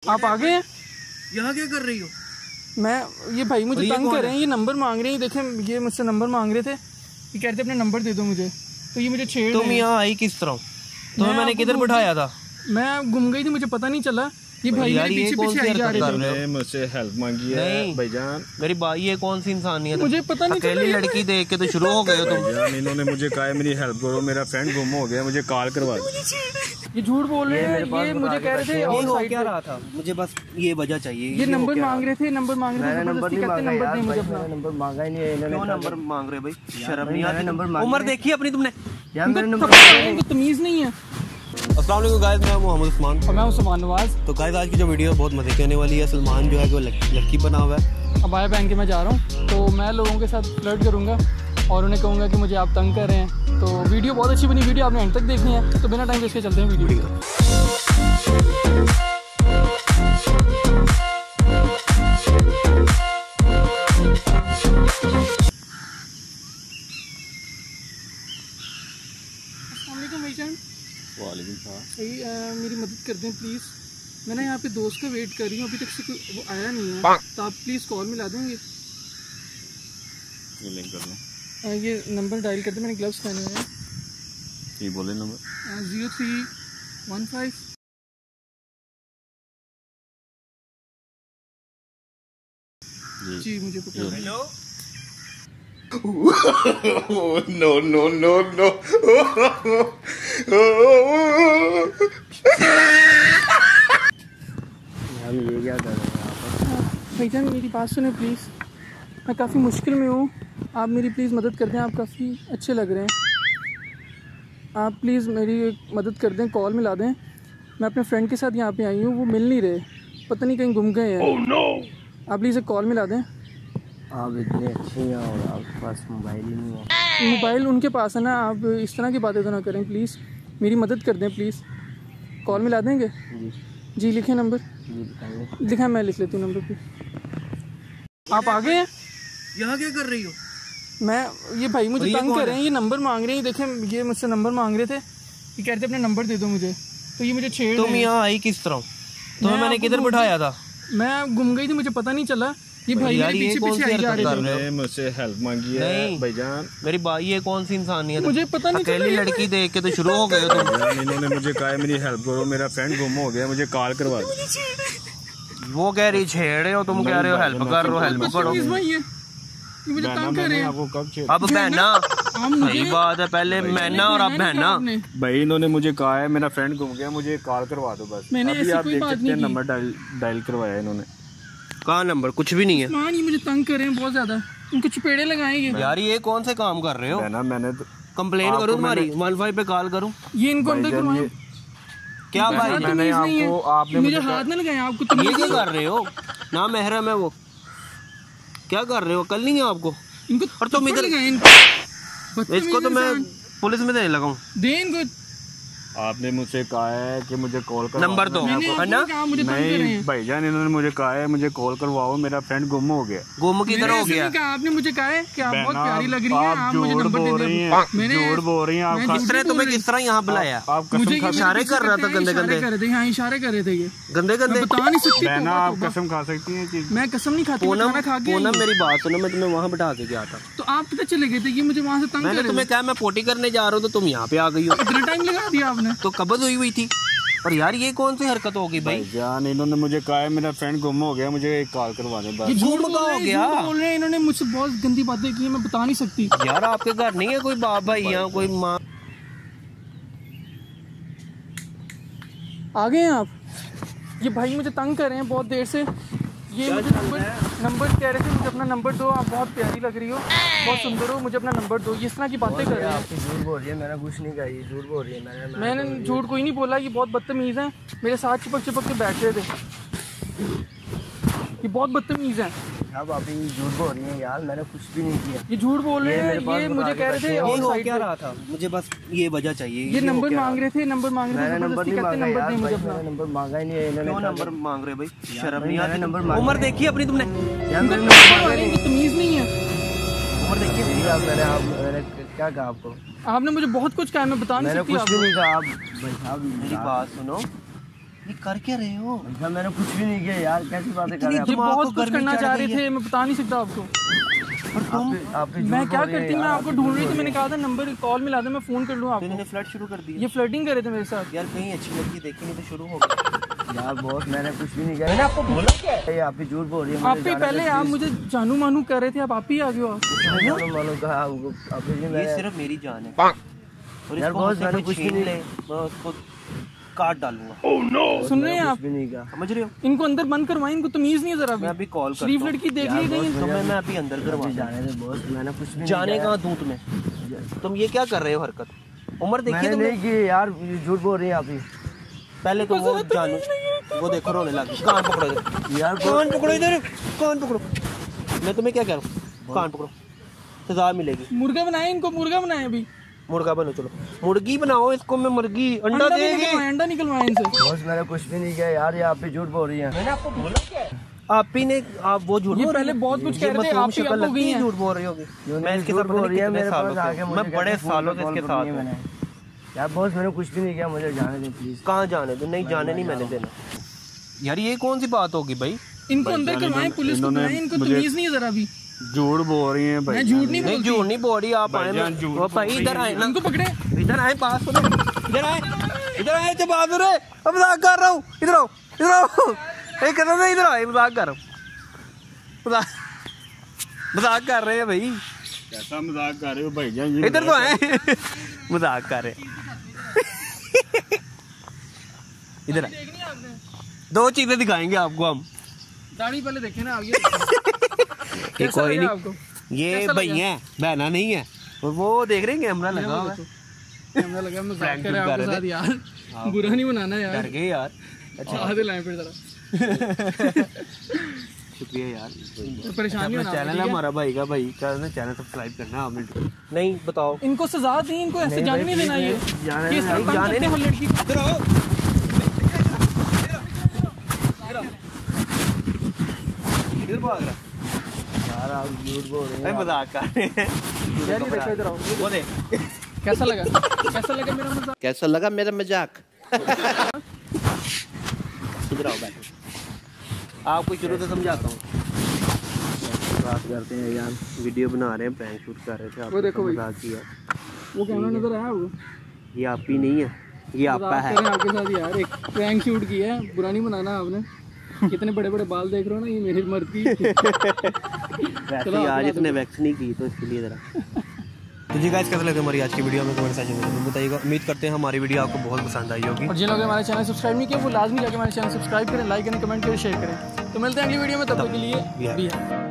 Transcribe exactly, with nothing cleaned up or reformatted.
आप आ गए हैं? यहाँ क्या कर रही हो? मैं ये भाई मुझे तंग कर रहे हैं, ये नंबर मांग रहे हैं। देखें ये मुझसे नंबर मांग रहे थे, ये कहते अपने नंबर दे दो मुझे, तो ये मुझे छेड़। तुम यहाँ आई किस तरह? तुम्हें मैंने किधर बिठाया था? मैं गुम गई थी, मुझे पता नहीं चला। ये भाई मेरे पीछे पीछे आई जा रहे थे, मुझसे हेल्प मांगी है भाईजान। मेरी भाई ये कौन सी इंसानियत है? मुझे पता नहीं अकेली लड़की देख के तो शुरू हो गए हो तुम। भाईजान इन्होंने मुझे कहा है मेरी हेल्प करो, मेरा फ्रेंड गुम हो गया, मुझे कॉल करवा दो। ये झूठ बोल रहे हैं, ये मुझे कह रहे थे और साइड क्या रहा था, मुझे बस ये वजह चाहिए। ये नंबर मांग रहे थे, नंबर मांग रहे थे, नंबर नंबर दे मुझे अपना। नंबर मांगा ही नहीं है इन्होंने। क्यों नंबर मांग रहे भाई? शर्म नहीं आती? नंबर उम्र देखी अपनी तुमने? इनको तमीज नहीं है। अस्सलाम वालेकुम गाइस, मैं मोहम्मद उस्मान और मैं हूं सलमान नवाज। तो गाइस आज की जो वीडियो बहुत मजे की होने वाली है। सलमान जो है वो लड़की बना हुआ है, अबाया पहन के मैं जा रहा हूँ, तो मैं लोगों के साथ फ्लर्ट करूँगा और उन्हें कहूँगा कि मुझे आप तंग कर रहे हैं। तो वीडियो बहुत अच्छी बनी, वीडियो आपने एंड तक देखनी है, तो बिना टाइम वेस्ट के चलते हैं वीडियो की। भाई मेरी मदद कर दें प्लीज़, मैं ना यहाँ पे दोस्त का वेट कर रही हूँ, अभी तक से कोई वो आया नहीं है, तो आप प्लीज़ कॉल मिला देंगे। ये लिंक कर लो, ये नंबर डायल कर दे, मैंने ग्लव्स पहने हुए हैं। ये बोले number zero three one five. जी मुझे पता है। Hello no no no no हम ये क्या कर रहे हैं? भाईजान मेरी बात सुने प्लीज़, मैं काफ़ी मुश्किल में हूँ, आप मेरी प्लीज़ मदद कर दें। आप काफ़ी अच्छे लग रहे हैं, आप प्लीज़ मेरी मदद कर दें, कॉल मिला दें। मैं अपने फ्रेंड के साथ यहाँ पे आई हूँ, वो मिल नहीं रहे, पता नहीं कहीं गुम गए हैं। oh, no! आप प्लीज़ एक कॉल मिला दें। आप इतने अच्छे हैं और आपके पास मोबाइल ही नहीं है। मोबाइल उनके पास है ना, आप इस तरह की बातें तो ना करें प्लीज़, मेरी मदद कर दें प्लीज़। कॉल मिला देंगे? जी जी लिखें नंबर। जी लिखा, मैं लिख लेती हूँ नंबर पे। आप आ गए हैं? यहाँ क्या कर रही हो? मैं ये भाई मुझे तंग कर रहे हैं, ये नंबर मांग रहे हैं। देखें ये मुझसे नंबर मांग रहे थे, ये कहते अपने नंबर दे दो मुझे, तो ये मुझे छेड़। तुम यहाँ आई किस तरह? तुम्हें मैंने किधर बिठाया था? मैं गुम गई थी, मुझे पता नहीं चला। ये भाई मेरे पीछे पीछे आई जा रहे थे, मुझसे हेल्प मांगी है भाईजान। मेरी भाई ये कौन सी इंसानियत है? मुझे पता नहीं, अकेली लड़की देख के तो शुरू हो गए हो तुम। इन्होंने मुझे कहा है मेरी हेल्प करो, मेरा फ्रेंड गुम हो गया, मुझे कॉल करवा दो। वो कह रही छेड़ रहे हो, तुम कह रहे हो हेल्प कर रहे हो, हेल्प करो। ये मुझे तंग कर रहे हैं। आपको कब छेड़? अब बहना सही बात है, पहले मैना और अब बहना। भाई इन्होंने मुझे कहा है मेरा फ्रेंड गुम गया, मुझे कॉल करवा दो बस। मैंने अभी आप देख सकते हैं नंबर डायल डायल करवाया इन्होंने। कहाँ नंबर? कुछ भी नहीं है। मान ये मुझे तंग कर रहे हैं बहुत ज्यादा, उनको चपेड़े लगाएंगे। यार ये कौन से काम कर रहे हो? ना मैंने तो कंप्लेन करूँ तुम्हारी, वन फाइव पे कॉल करूँ? ये इनको अंदर करवाएं। क्या भाई मैंने आपको आपने मुझे हाथ न लगाए, आपको ये क्या कर रहे हो? ना महरम है वो, क्या कर रहे हो? कल नहीं है आपको? इनको और तुम इधर, इसको तो मैं पुलिस में देने लगाऊं। दे इनको। आपने मुझसे कहा है कि मुझे कॉल कर नंबर दो है ना? नहीं भाईजान इन्होंने मुझे कहा है मुझे कॉल करवाओ, मेरा फ्रेंड गुम हो गया। गुम किधर हो गया? आपने मुझे कहा है कि आप बहुत प्यारी लग रही हैं, आप मुझे नंबर दे दो। मैंने झूठ बोल रही हैं आप। किस तरह तुम्हें किस तरह यहाँ बुलाया? आप मुझे इशारे कर रहा था, गंदे गंदे कर रहे थे, यहाँ इशारे कर रहे थे, ये गंदे गंदे। बता नहीं सकती। आप कसम खा सकती हैं? मैं कसम नहीं खाती, खाना खा के। पूनम मेरी बात सुनो, मैं तुम्हें वहाँ बिठा के गया था, तो आप किधर चले गए थे? ये मुझे वहाँ से तंग कर रहे थे। मैंने तुम्हें कहा मैं पोटी करने जा रहा हूँ, तो तुम यहाँ पे आ गई हो। इतना टाइम लगा दिया आपने, तो कब्ज हुई हुई थी। और यार ये कौन सी हरकत होगी भाई? जान इन्होंने मुझे कहा है मेरा फ्रेंड गुम हो गया, मुझे एक कॉल करवा दे बस। झूठ हो गया, बोल रहे हैं इन्होंने मुझसे बहुत गंदी बातें की, मैं बता नहीं सकती। यार आपके घर नहीं है कोई बाप भाई यहाँ, कोई माँ? आ गए हैं आप? ये भाई मुझे तंग कर रहे हैं बहुत देर से, ये मुझे नंबर नंबर कह रहे थे, मुझे अपना नंबर दो, आप बहुत प्यारी लग रही हो, बहुत सुंदर हो, मुझे अपना नंबर दो। ये इस तरह की बातें कर रहे हैं। झूठ बोल रही है, मैंने कुछ नहीं कहा, ये झूठ बोल रही है। मैंने मैंने झूठ कोई नहीं बोला, ये बहुत बदतमीज़ हैं, मेरे साथ चिपक चिपक के बैठ रहे थे, ये बहुत बदतमीज़ हैं। अब आप ये झूठ बोल रही हैं यार, मैंने कुछ भी नहीं किया। ये झूठ बोल रहे हैं, ये मुझे कह रहे थे और साइड क्या रहा था, मुझे बस ये वजह चाहिए। ये नंबर मांग रहे थे, नंबर मांग रहे थे, नंबर नहीं मांगा नंबर यार, दे मुझे अपना। नंबर मांगा ही नहीं है इन्होंने। क्यों नंबर मांग रहे भाई? शर्म नहीं आती? नंबर उम्र देखी अपनी तुमने? तमीज नहीं है। उम्र देखी? मैंने आप मैंने क्या कहा आपको? आपने मुझे बहुत कुछ कहा, मैं बता नहीं सकती। कुछ भी नहीं कहा। आप भाई साहब मेरी बात सुनो, ये कर क्या रहे हो? भैया मैंने कुछ भी नहीं किया यार, कैसी बातें कर रहे हैं ये आप? बहुत कुछ करना चाह रहे थे, मैं बता नहीं सकता आपको। पर तुम आप- आप ही झूठ मैं क्या बोल रहे हैं करती, मैं यार, आपको आप ढूंढ झूठ रही थी, बोल मैंने कहा था नंबर कॉल मिला दे, मैं फोन कर लूँ तो आपको। इन्होंने फ्लर्ट शुरू कर दिया ये फ्लर्टिंग कर रहे थे मेरे साथ। यार, कहीं अच्छी लड़की देखी नहीं तो शुरू हो गया। रहे हैं। यार बॉस मैंने कुछ भी नहीं किया। मैंने आपको बोला क्या है? आप ही झूठ बोल रही है। आप ही पहले आप मुझे जानू मानू कर रहे थे, अब आप ही आ गए हो। आप मानो मानो कहा आपको, आप ही ये मैं सिर्फ मेरी जान है और यार इसको बहुत मुझसे मैंने कोई कुछ भी छीन नहीं- ले, मैं उसको काट डालूंगा। सुन रहे हैं आप? कुछ भी नहीं कहा। समझ रहे हो? इनको अंदर बंद करवाएं, इनको तमीज नहीं है जरा मैं भी। अभी कॉल करता शरीफ हूँ। लड़की देख यार ली गई। बॉस, तो मैं मैं अभी अंदर करवा अभी जाने दे बॉस, मैंने कुछ भी नहीं जाने किया। कहाँ दूं तुम्हें? तुम ये क्या कर रहे हो हरकत? उम्र देखिए मैंने तुमने? नहीं की यार, ये झूठ बोल रही है आप ही। पहले तो वो जानू, वो देखो रोने लगी। कान पकड़ो इधर, यार कान पकड़ो इधर, कान पकड़ो। मैं तुम्हें क्या कह रहा हूँ? कान पकड़ो, सजा मिलेगी। मुर्गा बनाए, इनको मुर्गा बनाए अभी। मुर्गा बनो, चलो मुर्गी बनाओ इसको। मैं मुर्गी अंडा अंडा भी देगी। निकलवाएं, अंडा निकलवाएं इनसे। बॉस मैंने कुछ भी नहीं किया यार, ये आप ही झूठ बोल रही है। मैंने आपको बोला क्या है? आप ही ने, आप वो झूठ ये बोल रही पहले है। बहुत कुछ ये कह रहे थे, मासूम आप ही शक्ल अब हो लगती गई है, हैं। झूठ बोल रही होगी। मैं इसके साथ बोल पता रही है नहीं मेरे कितने पास सालों आके से, मुझे मैं बड़े कहती है, सालों से फोन इसके कॉल साथ करनी है हूँ। मैंने। यार बॉस मैंने कुछ भी नहीं किया, मुझे जाने दे प्लीज। कहाँ जाने दो? नहीं जाने नहीं मैंने देना। यार ये कौन सी बात होगी भाई? इनको अंदर करवाएं, पुलिस को बुलाएं, इनको तमीज नहीं है जरा भी। झूठ बोल रही हैं भाई। मैं झूठ नहीं नहीं बोलती। झूठ नहीं बोल रही, आप आए भाईजान ना। झूठ वो भाई इधर आए ना, इनको पकड़े। इधर आए पास में, इधर आए, इधर आए जब बहादुर है। अब मजाक कर रहा हूँ, इधर आओ, इधर आओ। एक कदम से इधर आए, मजाक कर रहा हूँ, मजाक मजाक कर रहे हैं भाई। कैसा मजाक कर रहे हो भाईजान? ये इधर तो आए, मजाक कर रहे हैं। इधर आए, देखनी है आपने? दो चीजें दिखाएंगे आपको हम। दाढ़ी पहले देखे ना आगे। ये कैसा कोई लगा नहीं, आपको? ये कैसा भाई लगा? है, बहना नहीं है। और वो देख रहे हैं कैमरा लगा हुआ है। कैमरा लगा, मजाक Prank कर रहे हैं कर आपके रहे साथ यार। बुरा नहीं बनाना यार। डर गए यार। अच्छा आधे लाए फिर जरा। शुक्रिया यार। परेशानी अपना होना चैनल है हमारा भाई का, भाई का ना चैनल सब्सक्राइब करना आपने। नहीं बताओ, इनको सजा दी, इनको ऐसे नहीं जाने भाई, नहीं देना। ये जाने ये नहीं, तंग जाने करते हैं नहीं। लड़की को। इधर आओ, इधर भाग रहा। यार आप झूठ बोल रहे अरे हैं। मजाक कर रहे हैं। यार ये देखो, इधर आओ। वो देख, कैसा लगा? कैसा लगा मेरा मजाक? कैसा लगा मेरा मजाक? इधर आओ बैठो, आपको शुरू से समझाता हूँ। बात करते हैं यार, वीडियो बना रहे हैं, प्रैंक शूट कर रहे थे। वो देखो भाई। मजाक किया। वो कैमरा नजर आया आपको? ये आप ही नहीं है, ये आपका मजाक है। कर रहे हैं आपके साथ यार। एक प्रैंक शूट किया है, बुरा नहीं बनाना आपने। कितने बड़े बड़े बाल देख रहे हो ना, ये मेरी मर्द की। वैसे ही आज इसने वैक्स नहीं की तो इसके लिए जरा। तो जी गाइस, कैसा लगा हमारी आज की वीडियो में कमेंट सेक्शन में बताइएगा। उम्मीद करते हैं हमारी वीडियो आपको बहुत पसंद आई होगी। और जिन लोगों ने हमारे चैनल सब्सक्राइब नहीं किया वो लाजमी जाके हमारे चैनल सब्सक्राइब करें, लाइक करें, कमेंट करें, शेयर करें। तो मिलते हैं अगली वीडियो में, तब तक के लिए भी है। भी है।